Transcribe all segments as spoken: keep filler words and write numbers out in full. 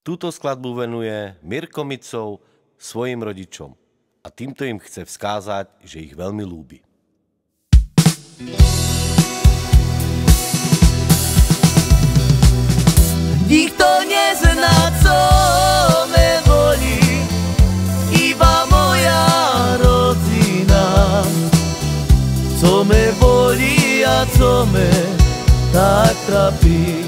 Túto skladbu venuje Mirko Micov svojim rodičom a týmto im chce vzkázať, že ich veľmi ľúbi. Nikto nezná, co me bolí, iba moja rodina. Co me bolí a co me tak trápi.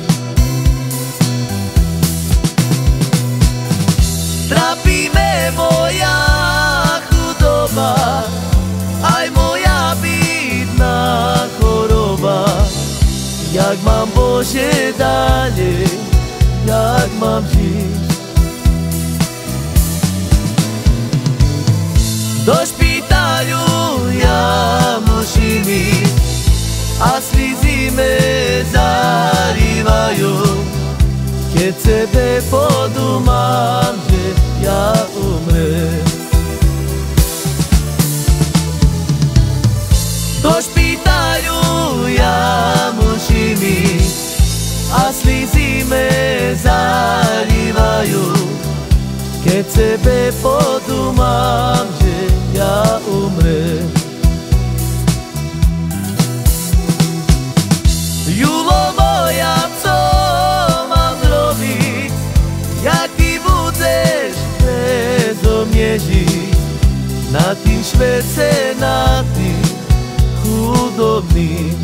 Trápi me moja chudoba, aj moja bídna choroba. Jak mám, Bože, ďalej, jak mám žiť? Do špitaľu ja musím ísť a slzy me zalívajú, keď sebe podumám, že ja umrem. Do špitaľu ja musím ísť a slzy me zalívajú, keď sebe podumám, že ja umrem. Julo moja, co mám robiť, jak ty budeš bezo mne žiť na tým švece, na tým chudobným.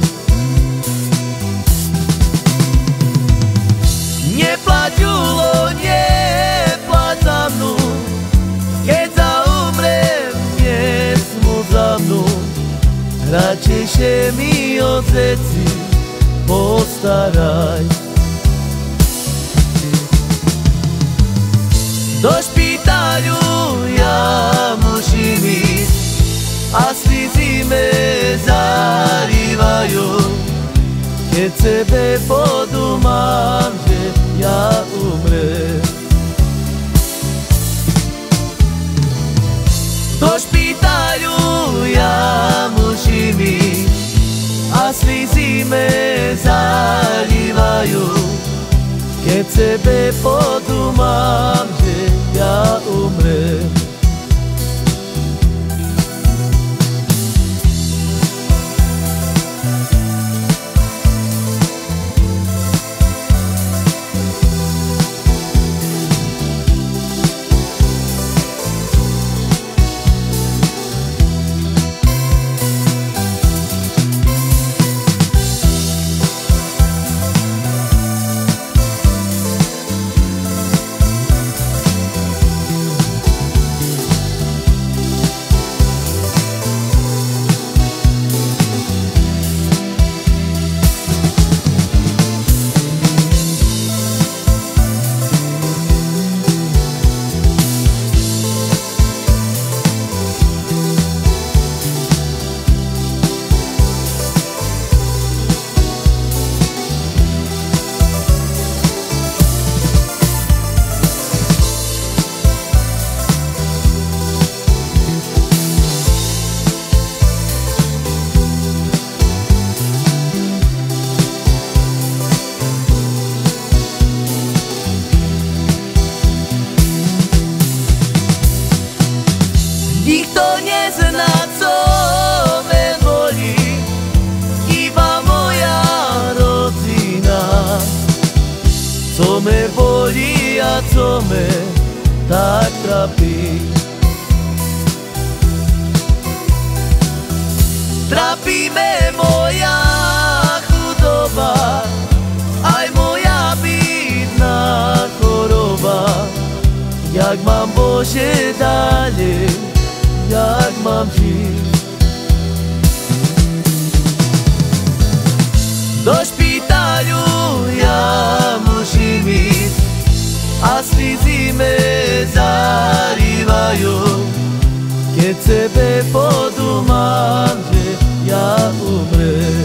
Neplať, Julo, neplať za mnou, keď zaumrem, nesmú za mnou. Radšejšie mi o deti postaraj. Do špitaľu ja musím ísť a slzy me zalívajú, keď sebe podumám, že ja umrem. Do špitaľu ja musím ísť a slzy me zalívajú, keď sebe podumám, že ja umrem. Nikto nezná, co me bolí, iba moja rodina. Co me bolí a co me tak trápi. Trápi me moja chudoba, aj moja bídna choroba. Jak mám, Bože, ďalej, jak mám žiť? Do špitaľu ja musím ísť a slzy me zalívajú, keď sebe podumám, že ja umrem.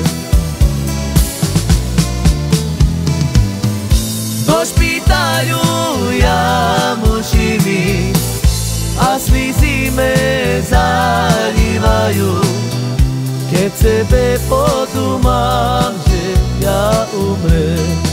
Do špitaľu ja musím ísť a slzy me zalívajú, keď sebe podumám, že ja umrem.